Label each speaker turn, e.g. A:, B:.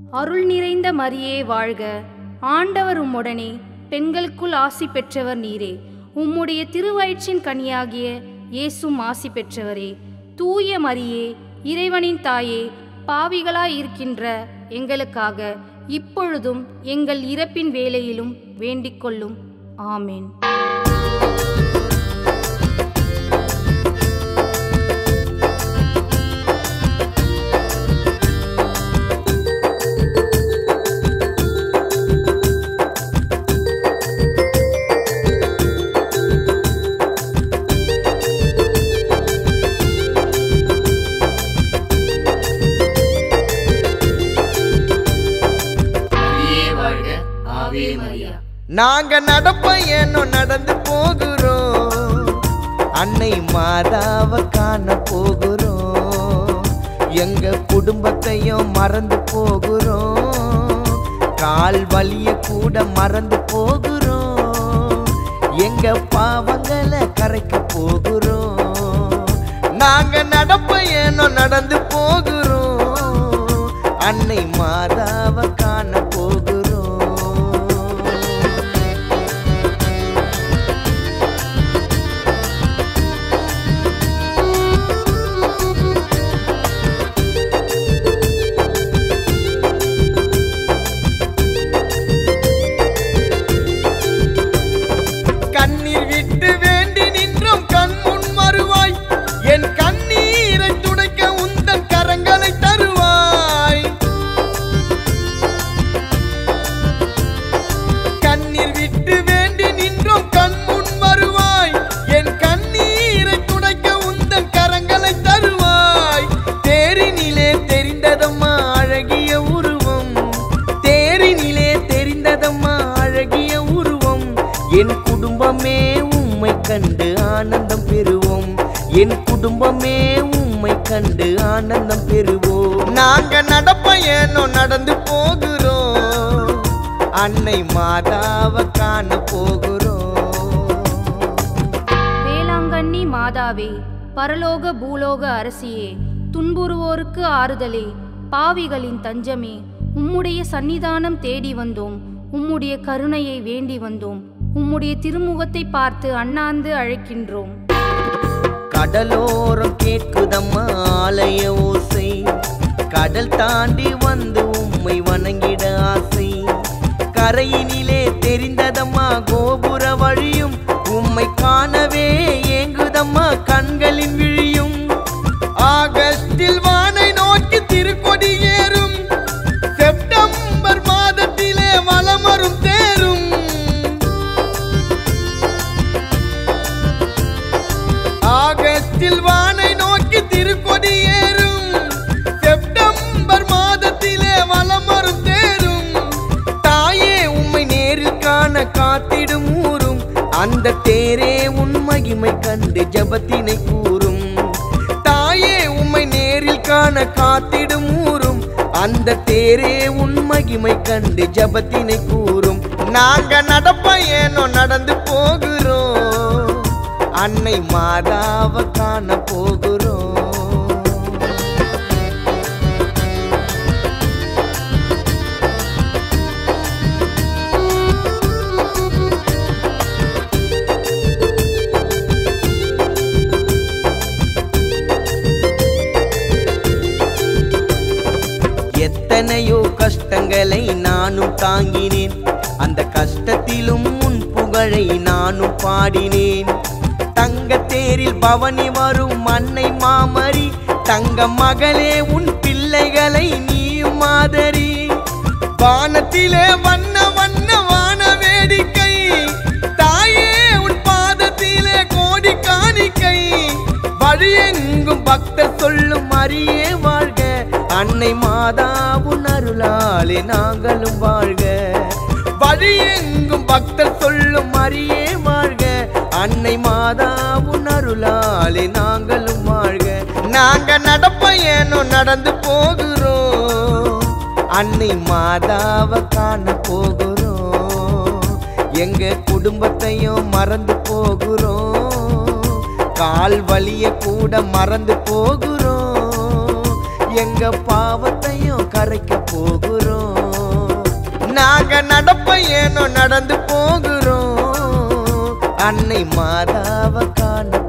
A: அருள் நிறைந்த மரியே வாழ்க, ஆண்டவர் உம்முடனே, பெண்களுக்குள் ஆசி பெற்றவர் நீரே. உம்முடைய திருவயிற்றின் கனியாகிய இயேசும் ஆசி பெற்றவரே. தூய மரியே, இறைவனின் தாயே, பாவிகளாய் இருக்கின்ற எங்களுக்காக இப்பொழுதும் எங்கள் இறப்பின் வேளையிலும் வேண்டிக் கொள்ளும். ஆமேன்.
B: நாங்க நடப்பயணம் நடந்து போகிறோம், அன்னை மாதாவை காண போகிறோம். எங்க குடும்பத்தையும் மறந்து போகிறோம், கால் வலிய கூட மறந்து போகிறோம். எங்க பாவங்களை கரைக்க போகிறோம். நாங்க நடப்பயணம் நடந்து போகிறோம், அன்னை மாதாவை காண போகிறோம். என் குடும்பமே உம்மை கண்டு ஆனந்தம் பெறுவோம், என் குடும்பமே உம்மை கண்டு ஆனந்தம் பெறுவோம். நாங்க நடப்பயணம் நடந்து போகிறோம், அன்னை மாதாவை காண போகிறோம்.
A: வேளாங்கண்ணி மாதாவே, பரலோக பூலோக அரசியே, துன்புறுவோருக்கு ஆறுதலே, பாவிகளின் தஞ்சமே, உம்முடைய சன்னிதானம் தேடி வந்தோம், உம்முடைய கருணையை வேண்டி வந்தோம், உம்முடைய திருமுகத்தை பார்த்து அண்ணாந்து அழைக்கின்றோம்.
B: கடலோரம் கேட்குதம்மா ஆலய ஓசை, கடல் தாண்டி வந்து உம்மை வணங்கிட ஆசை. கரையினிலே தெரிந்ததம்மா கோபுர வழியும், உம்மை காணவே ஏங்குதம்மா கண்களின் விழியும். ஆகஸ்டில் வானை நோக்கி திருக்கொடி ஏறும், செப்டம்பர் மாதத்திலே வலமரும் தேரும். ஆகஸ்டில் வானை நோக்கி திருக்கொடி ஏறும், செப்டம்பர் மாதத்திலே வலமரும் தேரும். தாயே உம்மை நேரில் காண காத்திடும் ஊரும், அந்த தேரே உன் மகிமை கண்டு ஜபத்தினை கூறும். தாயே உம்மை நேரில் காண காத்திடும் ஊரும், அந்த தேரே உன் மகிமை கண்டு ஜபத்தினை கூறும். நாங்க நடப்பயணம் நடந்து போகிறோம், அன்னை மாதாவை காண போகிறோம். எத்தனையோ கஷ்டங்களை நானும் தாங்கினேன், அந்த கஷ்டத்திலும் உன் புகழை நானும் பாடினேன். தங்க தேரில் பவனி வரும் அன்னை மாமரி, தங்க மகளே உன் பிள்ளைகளை நீயும் மாதரி. வானத்திலே வண்ண வண்ண வான வேடிக்கை, தாயே உன் பாதத்திலே கோடி காணிக்கை. வழியெங்கும் பக்தர் சொல்லும் மரியே வாழ்க, அன்னை மாதா உன் அருளாலே நாங்களும் வாழ்க. வழியெங்கும் பக்தர் சொல்லும் மரியே வாழ்க, அன்னை மாதா உன் அருளாலே நாங்களும் வாழ்க. நாங்க நடப்பயணம் நடந்து போகிறோம், அன்னை மாதாவை காண போகிறோம். எங்க குடும்பத்தையும் மறந்து போகிறோம், கால் வலிய கூட மறந்து போகிறோம். எங்க பாவத்தையும் கரைக்க போகிறோம். அன்னை மாதாவ காண